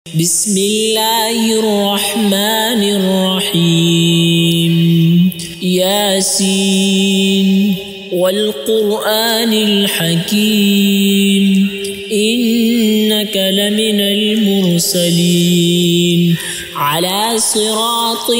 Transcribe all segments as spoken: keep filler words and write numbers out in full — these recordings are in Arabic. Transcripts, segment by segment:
بسم الله الرحمن الرحيم. ياسين والقرآن الحكيم إنك لمن المرسلين على صراط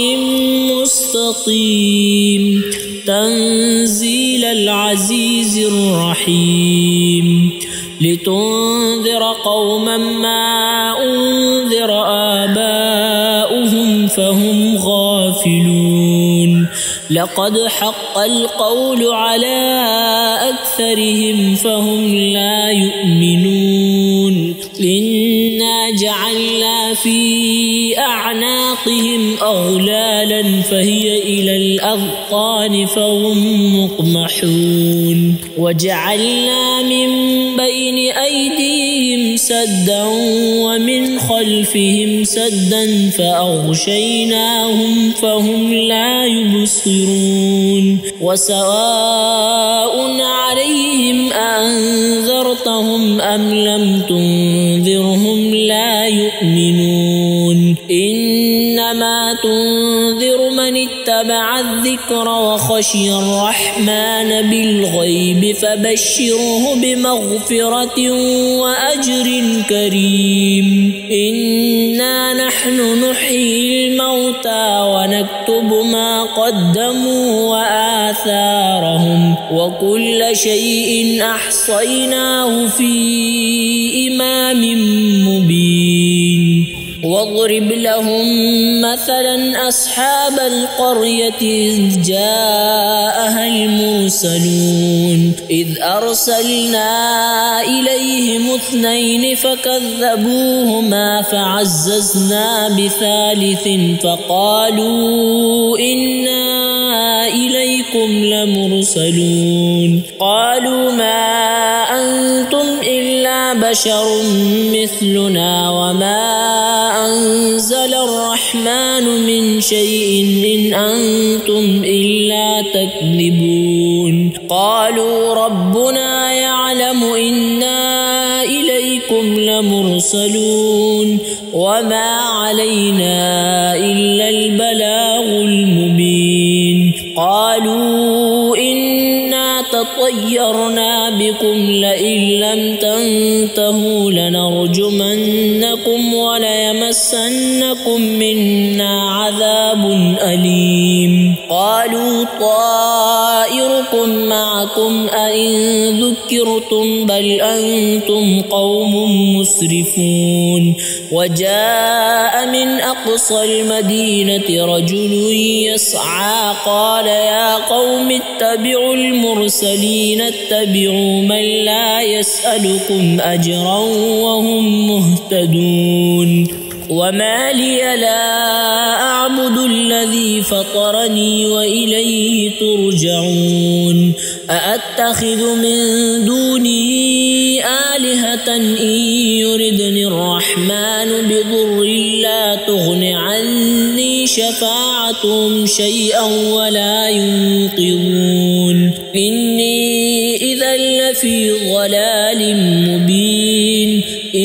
مستقيم تنزيل العزيز الرحيم لتنذر قوما ما أنذر آباؤهم فهم غافلون لقد حق القول على أكثرهم فهم لا يؤمنون إنا جعلنا في أعناقهم أغلالا فهي إلى الأذقان فهم مقمحون وجعلنا من بين أيديهم سدا ومن خلفهم سدا فأغشيناهم فهم لا يبصرون وسواء عليهم أنذرتهم أم لم تنذرهم لا يؤمنون إنما تنذر من اتبع الذكر وخشي الرحمن بالغيب فبشره بمغفرة وأجر كريم إنا نحن نحيي الموتى ونكتب ما قدموا وآثارهم وكل شيء أحصيناه في إمام مبين واضرب لهم مثلا أصحاب القرية إذ جاءها المرسلون إذ أرسلنا إليهم اثنين فكذبوهما فعززنا بثالث فقالوا إنا إليكم لمرسلون قالوا ما أنتم إلا بشر مثلنا وما أنزل الرحمن من شيء إن أنتم إلا تكذبون قالوا ربنا يعلم إنا إليكم لمرسلون وما علينا إلا البلاغ المبين قالوا إنا تطيرنا بكم لئن لم تنتهوا لنرجمنكم وليمسنكم منا عذاب أليم قالوا طائركم معكم أئن ذكرتم بل أنتم قوم مسرفون وجاء من أقصى المدينة رجل يسعى قال يا قوم اتبعوا المرسلين اتبعوا من لا يسألكم أجرا وهم مهتدون وما لي لا أعبد الذي فطرني وإليه ترجعون أأتخذ من دونه آلهة إن يردني الرحمن بضر لا تغن عني شفاعتهم شيئا ولا ينقذون إني إذا لفي ضلال مبين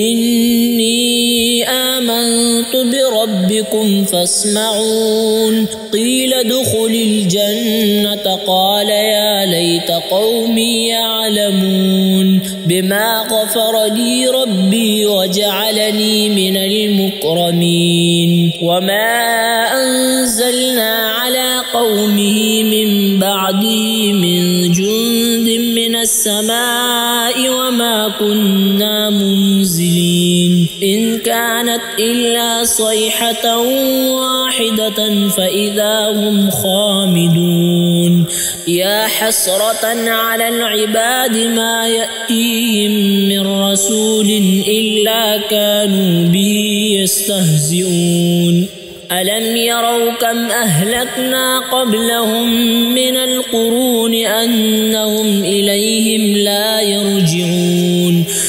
إني آمنت بربكم فاسمعون قيل ادخل الجنة قال يا ليت قومي يعلمون بما غفر لي ربي وجعلني من المكرمين وما أنزلنا على قومه من بعده من جند من السماء وما كنا منزلين إن كانت إلا صيحة واحدة فإذا هم خامدون يا حسرة على العباد ما يأتيهم من رسول إلا كانوا به يستهزئون ألم يروا كم أهلكنا قبلهم من القرون أنهم إليهم لا يرجعون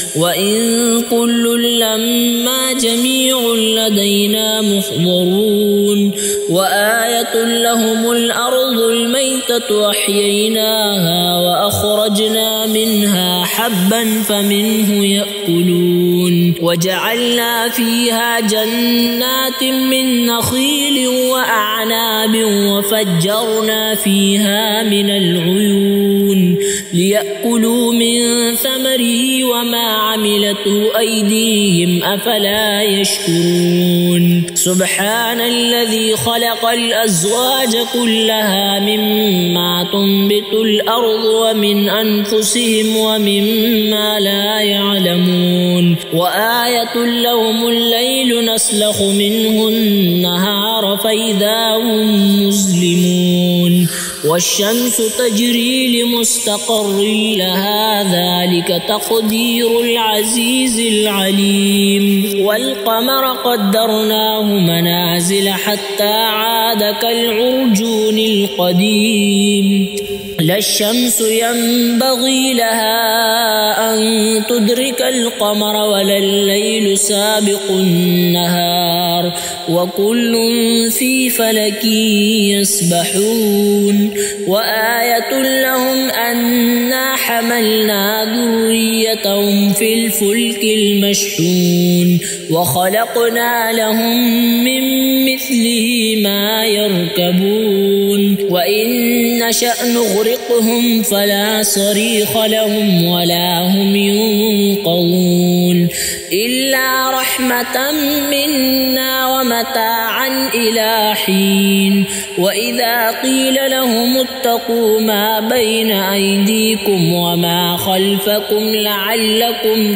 وإن كل لما جميع لدينا محضرون وآية لهم الأرض الميتة أحييناها وأخرجنا منها حبا فمنه يأكلون وجعلنا فيها جنات من نخيل وأعناب وفجرنا فيها من العيون ليأكلوا من ثمره وما عملته أيديهم أفلا يشكرون سبحان الذي خلق الأزواج كلها مما تنبت الأرض ومن أنفسهم ومما لا يعلمون وآية لهم الليل نسلخ منه النهار فإذا هم مظلمون والشمس تجري لمستقر لها ذلك تقدير العزيز العليم والقمر قدرناه منازل حتى عاد كالعرجون القديم لا الشمس ينبغي لها أن تدرك القمر ولا الليل سابق النهار وكل في فلك يسبحون وآية لهم أنا حملنا ذريتهم في الفلك المشحون وخلقنا لهم من مثله ما يركبون وإن نشأ نغرقهم فلا صريخ لهم ولا هم ينقذون إلا رحمة منا ومتاعا إلى حين وإذا قيل لهم اتقوا ما بين أيديكم وما خلفكم لعلكم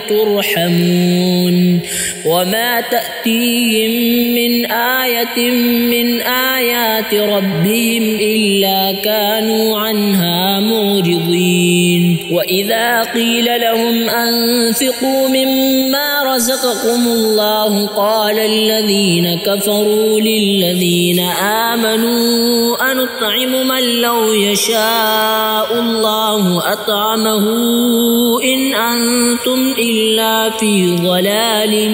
ترحمون وما تأتيهم من آية من آيات ربهم إلا كانوا عنها معرضين وإذا قيل لهم أنفقوا مما رزقكم الله قال الذين كفروا للذين آمنوا أنطعم من لو يشاء الله أطعمه إن أنتم إلا في ضلال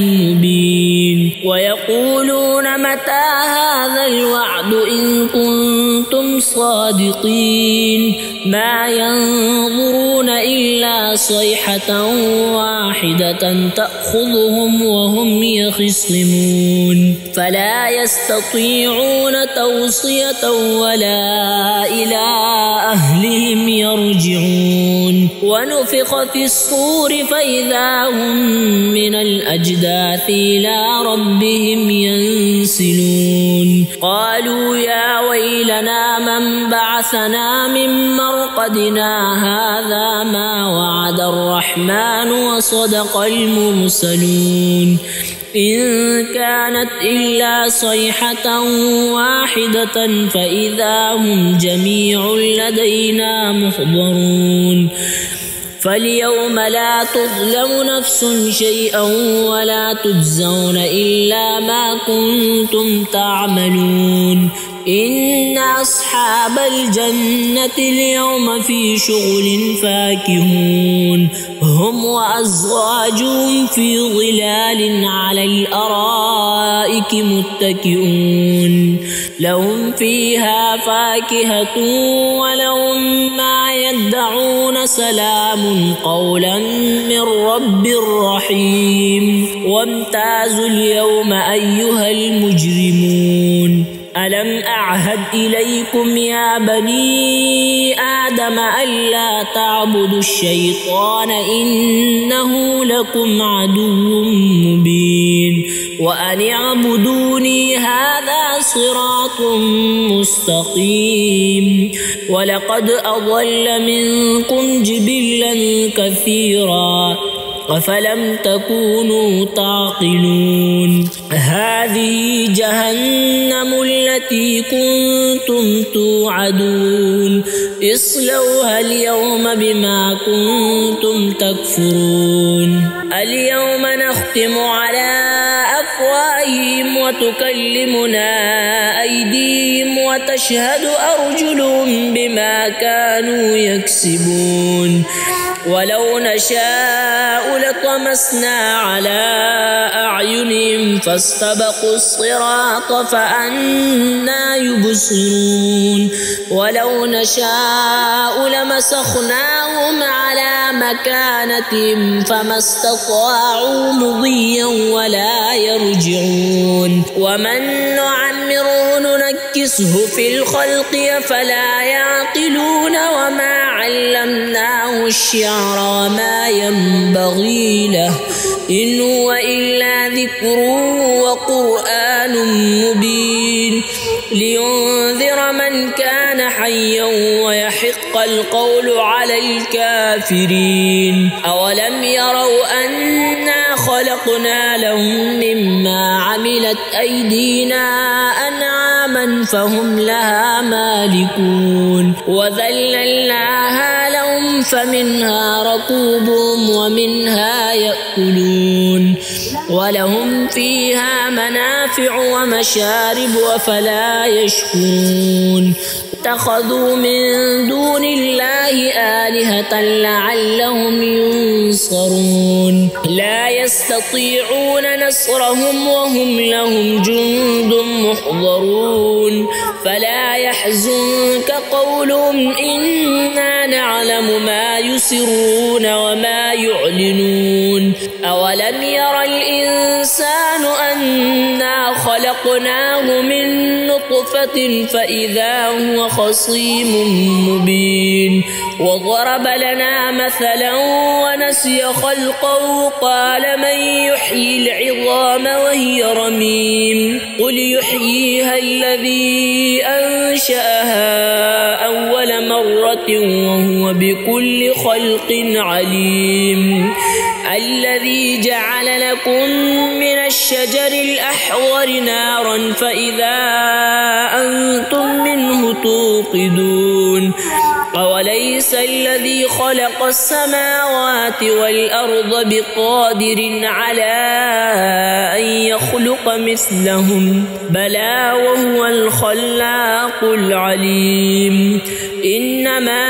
مبين ويقولون متى هذا الوعد إن كنتم صادقين ما ينظرون إلا صيحة واحدة تأخذهم وهم يخصمون فلا يستطيعون توصية ولا إلى أهلهم يرجعون ونفخ في الصور فإذا هم من الأجداث إلى ربهم ينسلون قالوا يا ويلنا من بعثنا من مرقدنا هذا ما وعد الرحمن وصدق المرسلون إن كانت إلا صيحة واحدة فإذا هم جميع لدينا محضرون فاليوم لا تظلم نفس شيئا ولا تجزون إلا ما كنتم تعملون إن أصحاب الجنة اليوم في شغل فاكهون هم وأزواجهم في ظلال على الأرائك متكئون لهم فيها فاكهة ولهم ما يدعون سلام قولا من رب رحيم وامتازوا اليوم أيها المجرمون ألم أعهد إليكم يا بني آدم ألا تعبدوا الشيطان إنه لكم عدو مبين وأن اعبدوني هذا صراط مستقيم ولقد أضل منكم جبلا كثيرا أفلم تكونوا تعقلون هذه جهنم التي كنتم توعدون اصلوها اليوم بما كنتم تكفرون اليوم نختم على أفواههم بأفواههم وتكلمنا أيديهم وتشهد أرجلهم بما كانوا يكسبون ولو نشاء لطمسنا على أعينهم فاستبقوا الصراط فأنى يبصرون ولو نشاء لمسخناهم على مكانتهم فما استطاعوا مضيا ولا يرجعون ومن نعمره ننكسه في الخلق أفلا يعقلون وما علمناه الشعر وما ينبغي له إن هو إلا ذكر وقرآن مبين لينذر من كان حيا ويحق القول على الكافرين أولم يروا أنا خلقنا لهم مما عملت أيدينا أنعاما فهم لها مالكون وذللناها لهم فمنها ركوبهم ومنها يأكلون ولهم فيها منافع ومشارب أفلا يشكرون اتخذوا من دون الله آلهة لعلهم ينصرون لا يستطيعون نصرهم وهم لهم جند محضرون فلا يحزنك قولهم إنا نعلم ما يسرون وما يعلنون أولم ير الإنسان أنا خلقناه من نطفة فإذا هو خصيم مبين وضرب لنا مثلا ونسي خلقه قال من يحيي العظام وهي رميم قل يحييها الذي أنشأها أول مرة وهو بكل خلق عليم الذي جعل لكم من الشجر الأحضر نارا فإذا أنتم منه توقدون أوليس الذي خلق السماوات والأرض بقادر على أن يخلق مثلهم بلى وهو الخلاق العليم إنما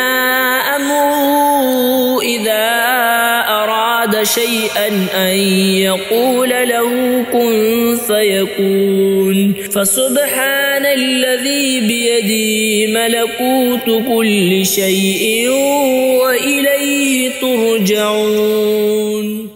أمره إذا أراد شيئا أن يقول له كن فيكون فسبحان الذي بيده ملكوت كل شيء وإليه ترجعون.